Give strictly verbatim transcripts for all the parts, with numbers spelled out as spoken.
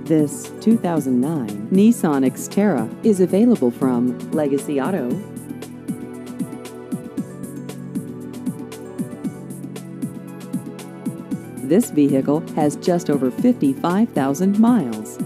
This two thousand nine Nissan Xterra is available from Legacy Auto. This vehicle has just over fifty-five thousand miles.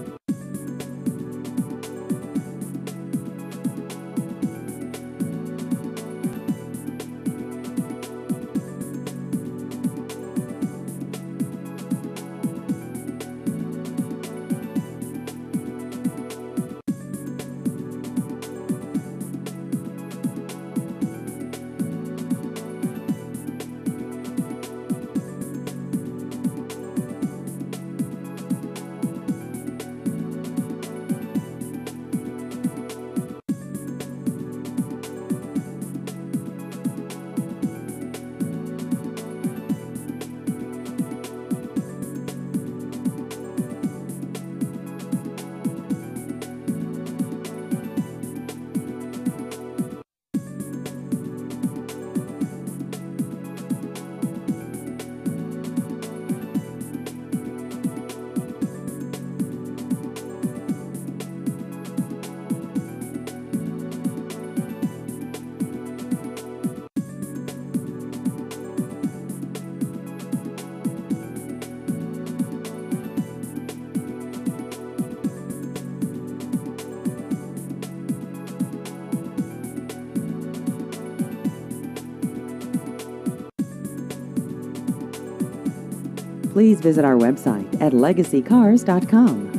Please visit our website at legacy cars dot com.